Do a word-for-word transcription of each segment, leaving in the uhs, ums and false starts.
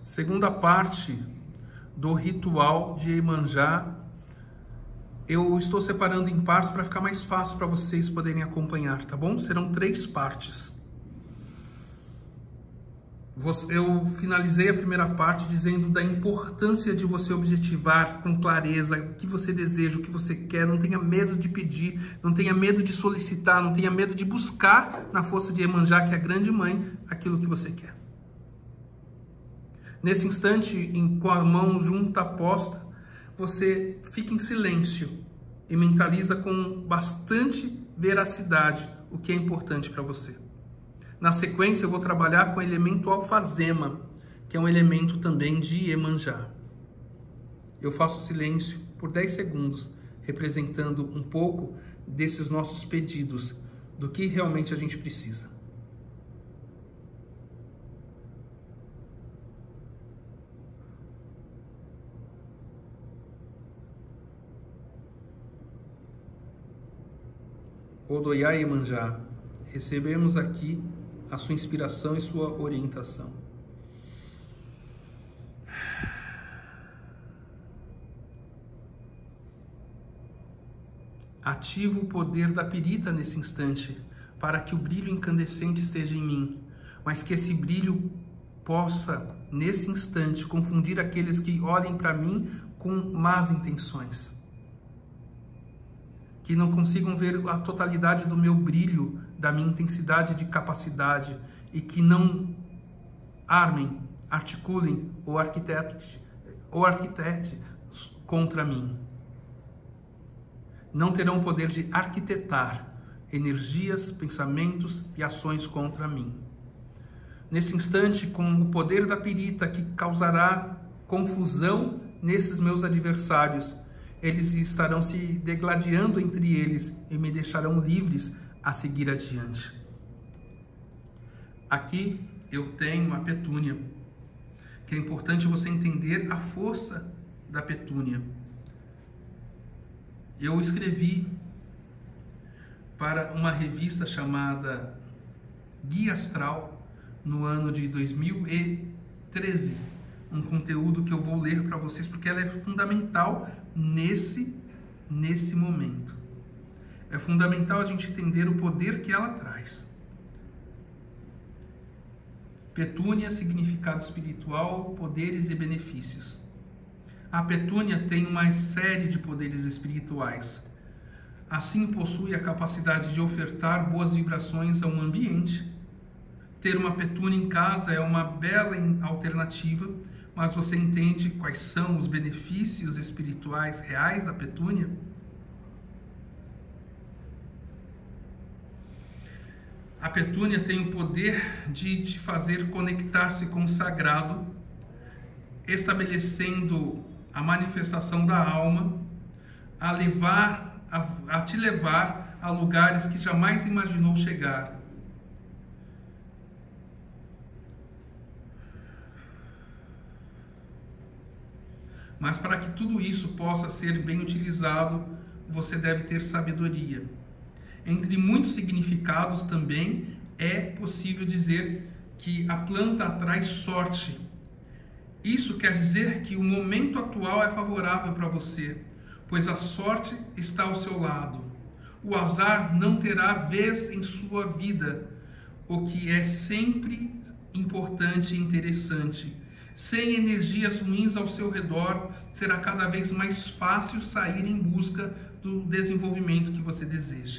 Segunda parte do ritual de Iemanjá, eu estou separando em partes para ficar mais fácil para vocês poderem acompanhar, tá bom? Serão três partes. Eu finalizei a primeira parte dizendo da importância de você objetivar com clareza o que você deseja, o que você quer. Não tenha medo de pedir, não tenha medo de solicitar, não tenha medo de buscar na força de Iemanjá, que é a grande mãe, aquilo que você quer. Nesse instante, em, com a mão junta posta, você fica em silêncio e mentaliza com bastante veracidade o que é importante para você. Na sequência, eu vou trabalhar com o elemento alfazema, que é um elemento também de Iemanjá. Eu faço silêncio por dez segundos, representando um pouco desses nossos pedidos, do que realmente a gente precisa. Odoiá Iemanjá, recebemos aqui a sua inspiração e sua orientação. Ativo o poder da pirita nesse instante, para que o brilho incandescente esteja em mim, mas que esse brilho possa, nesse instante, confundir aqueles que olhem para mim com más intenções. Que não consigam ver a totalidade do meu brilho, da minha intensidade de capacidade, e que não armem, articulem ou arquitetem, ou arquitete contra mim. Não terão o poder de arquitetar energias, pensamentos e ações contra mim. Nesse instante, com o poder da pirita que causará confusão nesses meus adversários, eles estarão se degladiando entre eles e me deixarão livres a seguir adiante. Aqui eu tenho a Petúnia, que é importante você entender a força da Petúnia. Eu escrevi para uma revista chamada Guia Astral no ano de dois mil e treze, um conteúdo que eu vou ler para vocês porque ela é fundamental nesse, nesse momento. É fundamental a gente entender o poder que ela traz. Petúnia, significado espiritual, poderes e benefícios. A Petúnia tem uma série de poderes espirituais. Assim, possui a capacidade de ofertar boas vibrações a um ambiente. Ter uma Petúnia em casa é uma bela alternativa, mas você entende quais são os benefícios espirituais reais da Petúnia? A Petúnia tem o poder de te fazer conectar-se com o sagrado, estabelecendo a manifestação da alma, a, levar, a, a te levar a lugares que jamais imaginou chegar. Mas para que tudo isso possa ser bem utilizado, você deve ter sabedoria. Entre muitos significados também é possível dizer que a planta atrai sorte. Isso quer dizer que o momento atual é favorável para você, pois a sorte está ao seu lado. O azar não terá vez em sua vida, o que é sempre importante e interessante. Sem energias ruins ao seu redor, será cada vez mais fácil sair em busca do desenvolvimento que você deseja.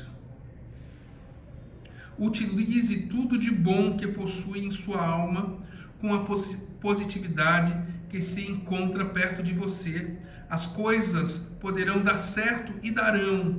Utilize tudo de bom que possui em sua alma, com a positividade que se encontra perto de você. As coisas poderão dar certo e darão.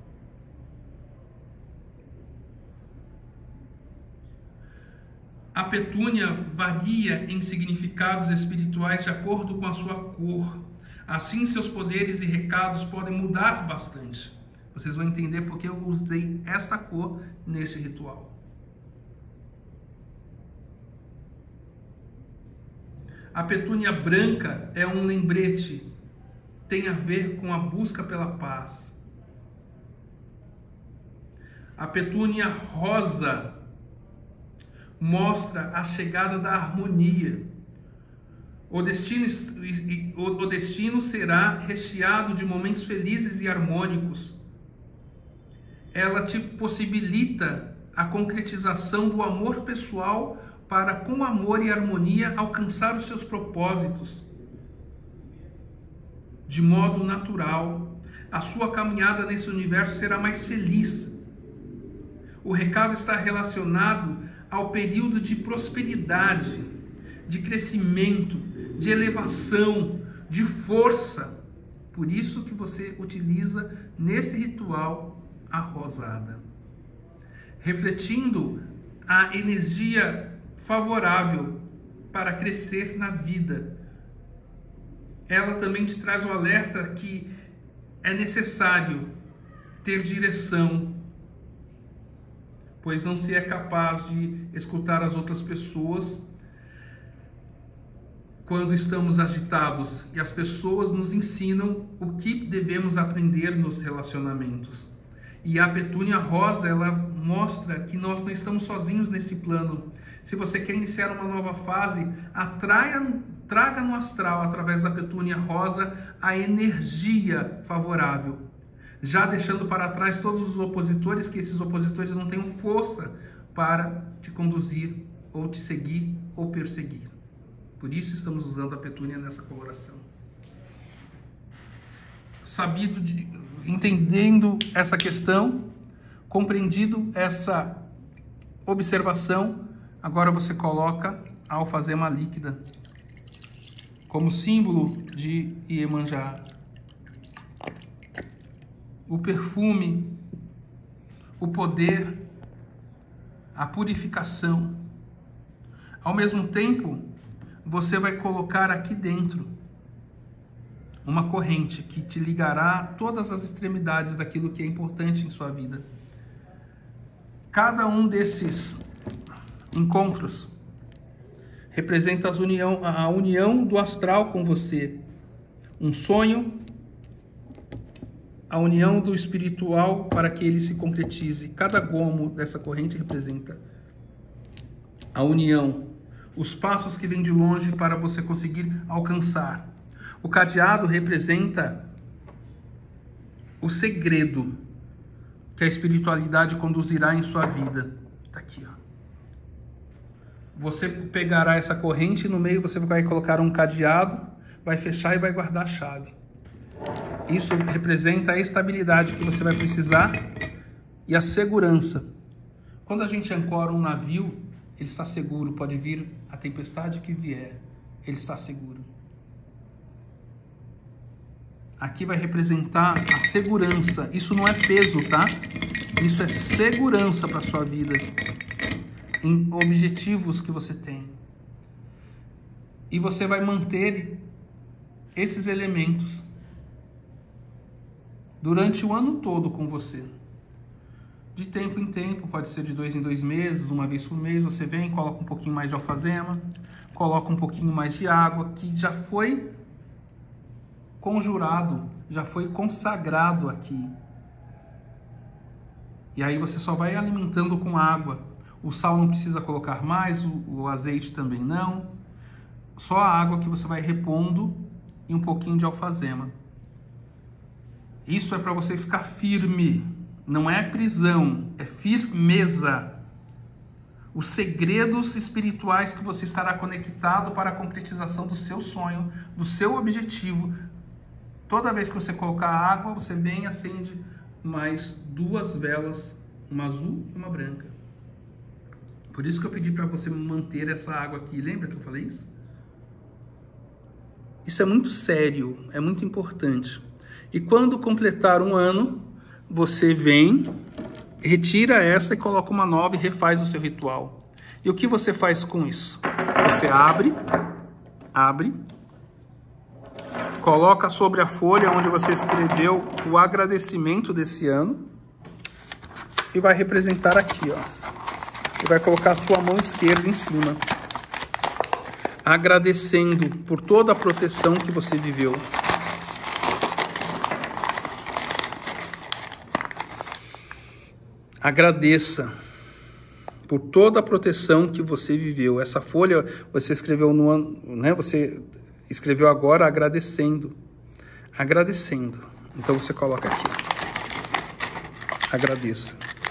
A Petúnia varia em significados espirituais de acordo com a sua cor. Assim, seus poderes e recados podem mudar bastante. Vocês vão entender porque eu usei esta cor neste ritual. A Petúnia branca é um lembrete, tem a ver com a busca pela paz. A Petúnia rosa mostra a chegada da harmonia. O destino, o destino será recheado de momentos felizes e harmônicos. Ela te possibilita a concretização do amor pessoal para, com amor e harmonia, alcançar os seus propósitos de modo natural. A sua caminhada nesse universo será mais feliz. O recado está relacionado ao período de prosperidade, de crescimento, de elevação, de força. Por isso que você utiliza nesse ritual a rosada, refletindo a energia favorável para crescer na vida. Ela também te traz o alerta que é necessário ter direção, pois não se é capaz de escutar as outras pessoas quando estamos agitados, e as pessoas nos ensinam o que devemos aprender nos relacionamentos. E a petúnia rosa, ela mostra que nós não estamos sozinhos nesse plano. Se você quer iniciar uma nova fase, atraia, traga no astral, através da petúnia rosa, a energia favorável, já deixando para trás todos os opositores, que esses opositores não tenham força para te conduzir, ou te seguir, ou perseguir. Por isso estamos usando a petúnia nessa coloração. Sabido de, entendendo essa questão, compreendido essa observação, agora você coloca a alfazema líquida como símbolo de Iemanjá. O perfume, o poder, a purificação. Ao mesmo tempo, você vai colocar aqui dentro uma corrente que te ligará a todas as extremidades daquilo que é importante em sua vida. Cada um desses encontros representa as união, a união do astral com você. Um sonho, a união do espiritual para que ele se concretize. Cada gomo dessa corrente representa a união, os passos que vêm de longe para você conseguir alcançar. O cadeado representa o segredo que a espiritualidade conduzirá em sua vida. Está aqui, ó. Você pegará essa corrente e no meio você vai colocar um cadeado, vai fechar e vai guardar a chave. Isso representa a estabilidade que você vai precisar e a segurança. Quando a gente ancora um navio, ele está seguro, pode vir a tempestade que vier, ele está seguro. Aqui vai representar a segurança. Isso não é peso, tá? Isso é segurança para a sua vida, em objetivos que você tem. E você vai manter esses elementos durante o ano todo com você. De tempo em tempo, pode ser de dois em dois meses, uma vez por mês, você vem, coloca um pouquinho mais de alfazema, coloca um pouquinho mais de água, que já foi conjurado, já foi consagrado aqui. E aí você só vai alimentando com água. O sal não precisa colocar mais, o, o azeite também não. Só a água que você vai repondo e um pouquinho de alfazema. Isso é para você ficar firme. Não é prisão, é firmeza. Os segredos espirituais que você estará conectado para a concretização do seu sonho, do seu objetivo. Toda vez que você colocar água, você vem e acende mais duas velas, uma azul e uma branca. Por isso que eu pedi para você manter essa água aqui. Lembra que eu falei isso? Isso é muito sério, é muito importante. E quando completar um ano, você vem, retira essa e coloca uma nova e refaz o seu ritual. E o que você faz com isso? Você abre, abre, coloca sobre a folha onde você escreveu o agradecimento desse ano e vai representar aqui, ó. E vai colocar a sua mão esquerda em cima, agradecendo por toda a proteção que você viveu. Agradeça por toda a proteção que você viveu. Essa folha você escreveu no ano, né? Você escreveu agora agradecendo. Agradecendo. Então você coloca aqui. Agradeça.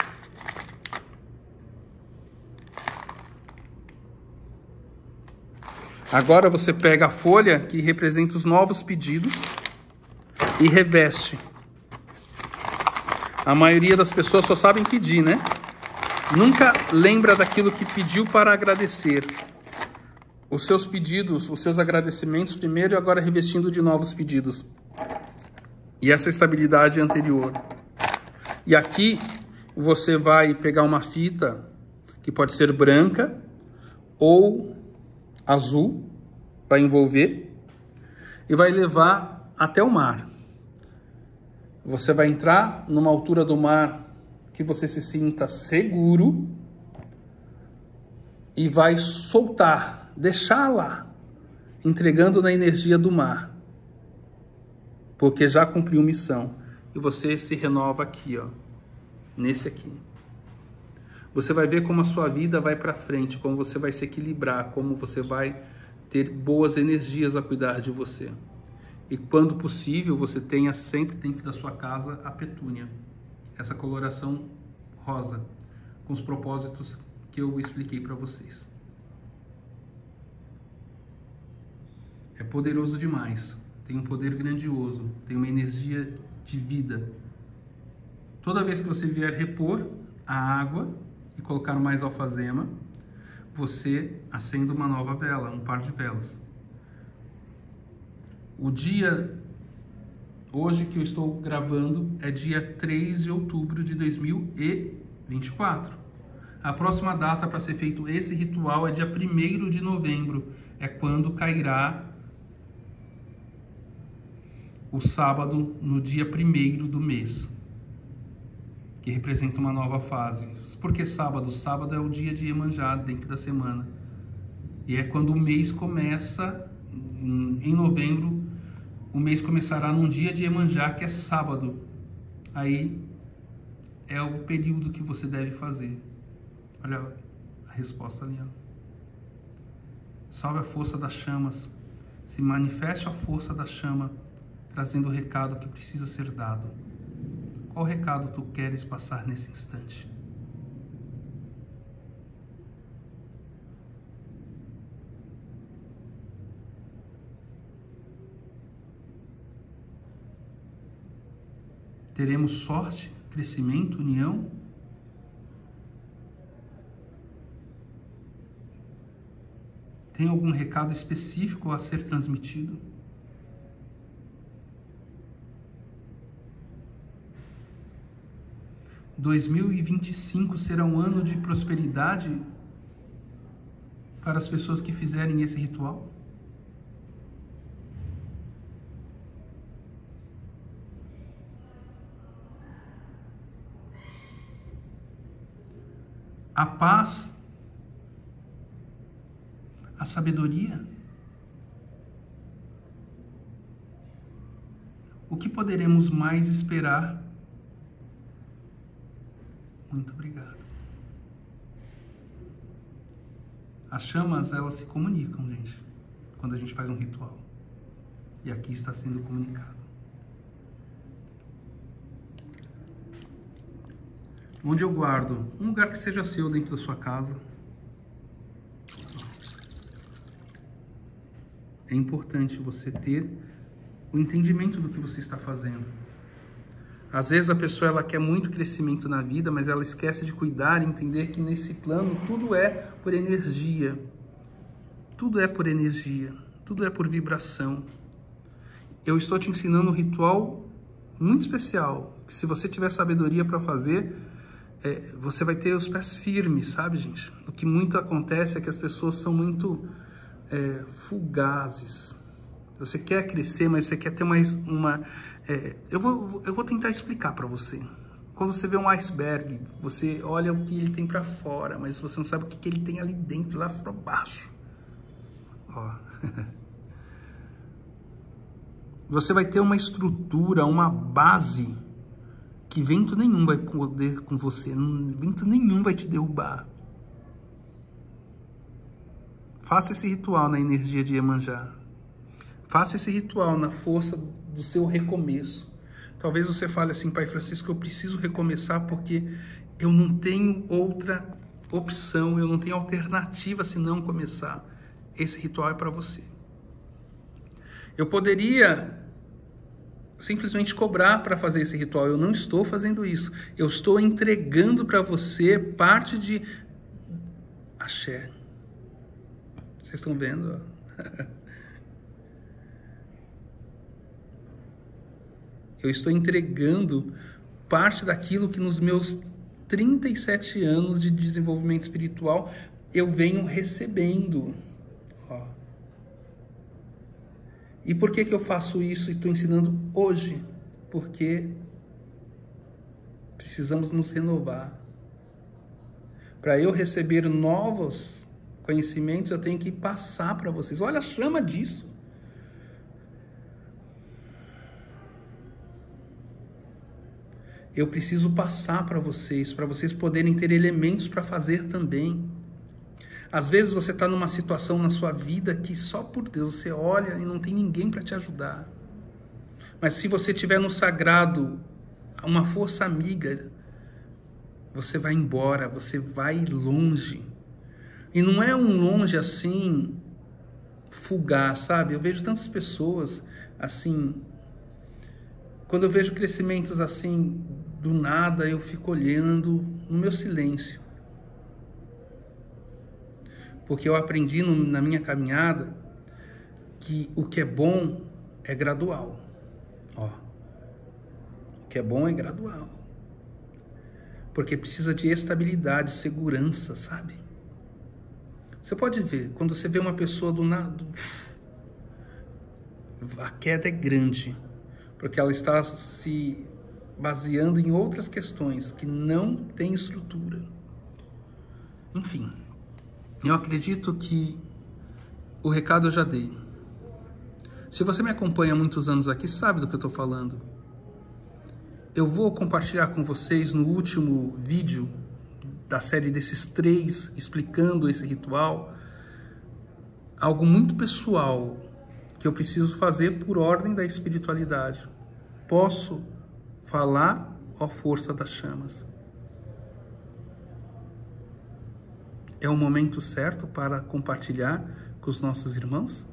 Agora você pega a folha que representa os novos pedidos e reveste. A maioria das pessoas só sabem pedir, né? Nunca lembra daquilo que pediu para agradecer. Os seus pedidos, os seus agradecimentos primeiro e agora revestindo de novos pedidos. E essa estabilidade anterior. E aqui você vai pegar uma fita que pode ser branca ou azul, vai envolver e vai levar até o mar. Você vai entrar numa altura do mar que você se sinta seguro e vai soltar, deixar lá, entregando na energia do mar, porque já cumpriu missão. E você se renova aqui, ó, nesse aqui. Você vai ver como a sua vida vai para frente, como você vai se equilibrar, como você vai ter boas energias a cuidar de você. E quando possível, você tenha sempre dentro da sua casa a petúnia. Essa coloração rosa, com os propósitos que eu expliquei para vocês. É poderoso demais, tem um poder grandioso, tem uma energia de vida. Toda vez que você vier repor a água e colocar mais alfazema, você acende uma nova vela, um par de velas. O dia, hoje que eu estou gravando, é dia três de outubro de dois mil e vinte e quatro. A próxima data para ser feito esse ritual é dia primeiro de novembro, é quando cairá o sábado no dia primeiro do mês, que representa uma nova fase. Por que sábado? Sábado é o dia de Iemanjá dentro da semana. E é quando o mês começa, em novembro, o mês começará num dia de Iemanjá, que é sábado. Aí é o período que você deve fazer. Olha a resposta ali, ó. Salve a força das chamas. Se manifeste a força da chama, trazendo o recado que precisa ser dado. Qual recado tu queres passar nesse instante? Teremos sorte, crescimento, união? Tem algum recado específico a ser transmitido? dois mil e vinte e cinco será um ano de prosperidade para as pessoas que fizerem esse ritual? A paz, a sabedoria. O que poderemos mais esperar? Muito obrigado. As chamas, elas se comunicam, gente, quando a gente faz um ritual. E aqui está sendo comunicado. Onde eu guardo? Um lugar que seja seu dentro da sua casa. É importante você ter o entendimento do que você está fazendo. Às vezes a pessoa ela quer muito crescimento na vida, mas ela esquece de cuidar e entender que nesse plano tudo é por energia. Tudo é por energia. Tudo é por vibração. Eu estou te ensinando um ritual muito especial, que se você tiver sabedoria para fazer, é, você vai ter os pés firmes, sabe, gente? O que muito acontece é que as pessoas são muito é, fugazes. Você quer crescer, mas você quer ter mais uma... É, eu, vou, eu vou tentar explicar para você. Quando você vê um iceberg, você olha o que ele tem para fora, mas você não sabe o que, que ele tem ali dentro, lá para baixo. Ó. Você vai ter uma estrutura, uma base, que vento nenhum vai poder com você, vento nenhum vai te derrubar. Faça esse ritual na energia de Iemanjá. Faça esse ritual na força do seu recomeço. Talvez você fale assim, Pai Francisco, eu preciso recomeçar porque eu não tenho outra opção, eu não tenho alternativa senão começar. Esse ritual é para você. Eu poderia simplesmente cobrar para fazer esse ritual. Eu não estou fazendo isso. Eu estou entregando para você parte de axé. Vocês estão vendo? Eu estou entregando parte daquilo que nos meus trinta e sete anos de desenvolvimento espiritual eu venho recebendo. Ó. E por que que eu faço isso e estou ensinando hoje? Porque precisamos nos renovar. Para eu receber novos conhecimentos, eu tenho que passar para vocês. Olha a chama disso. Eu preciso passar para vocês, para vocês poderem ter elementos para fazer também. Às vezes você está numa situação na sua vida que só por Deus você olha e não tem ninguém para te ajudar. Mas se você tiver no sagrado uma força amiga, você vai embora, você vai longe. E não é um longe assim, fugaz, sabe? Eu vejo tantas pessoas assim, quando eu vejo crescimentos assim, do nada, eu fico olhando no meu silêncio. Porque eu aprendi no, na minha caminhada que o que é bom é gradual. Ó, o que é bom é gradual. Porque precisa de estabilidade, segurança, sabe? Você pode ver, quando você vê uma pessoa do nada, a queda é grande. Porque ela está se baseando em outras questões que não têm estrutura. Enfim, eu acredito que o recado eu já dei. Se você me acompanha há muitos anos aqui, sabe do que eu estou falando. Eu vou compartilhar com vocês no último vídeo da série desses três, explicando esse ritual, algo muito pessoal que eu preciso fazer por ordem da espiritualidade. Posso falar, ó força das chamas. É o momento certo para compartilhar com os nossos irmãos?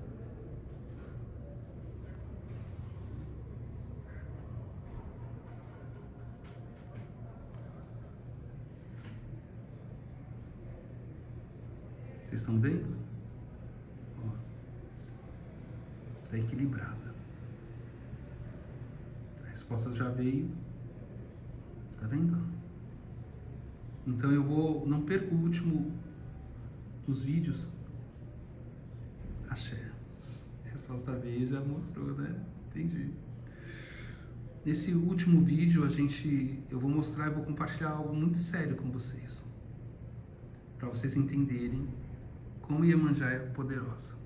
Vocês estão vendo? Está equilibrada. A resposta já veio. Tá vendo? Então eu vou, não perco o último dos vídeos. Axé. A resposta veio e já mostrou, né? Entendi. Nesse último vídeo a gente, eu vou mostrar e vou compartilhar algo muito sério com vocês, para vocês entenderem como Iemanjá é poderosa.